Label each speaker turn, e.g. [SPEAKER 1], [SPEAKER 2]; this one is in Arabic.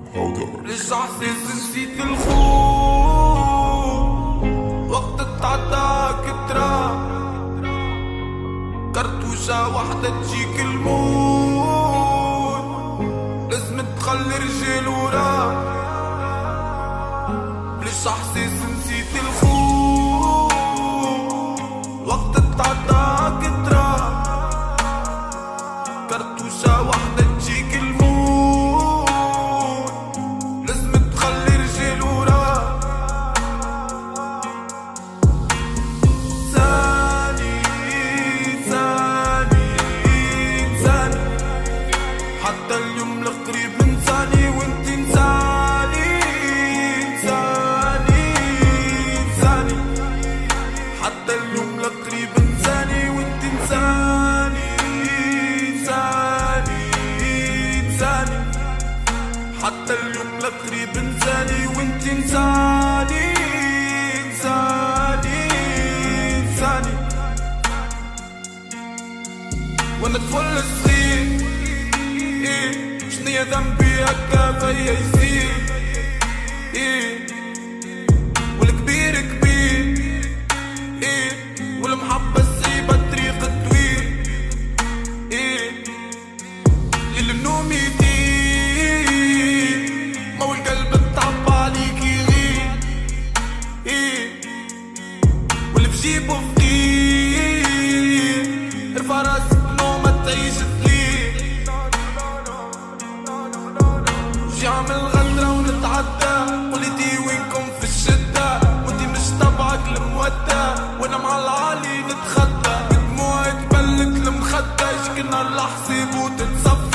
[SPEAKER 1] ليش احساس نسيت الخوف وقت تعدى كترة كرتوشة وحدة تجيك الموت لازم تخلي رجال ورا. ليش احساس نسيت الخوف وقت تعدى كترة كرتوشة وحدة تجيك الموت حتى اليوم القريب انساني وانت انساني انساني انساني حتى اليوم القريب انساني وانت انساني انساني انساني حتى اليوم القريب انساني وانت انساني انساني انساني وانا طفل صغير شنيا ذنبي هكا فيا يصير والكبير كبير والمحبة صعيبة الطريق طويل اللي النوم يطير ما هو القلب تعب عليك يغير واللي في جيبه فقير ارفع راسك نومة تعيش عامل غدرة ونتعدى قولتي وينكم في الشدة وانتي مش تبعك المودة وانا مع العالي نتخدى بدموعي تبلك المخدة يشكي نار لحسيب وتتصفى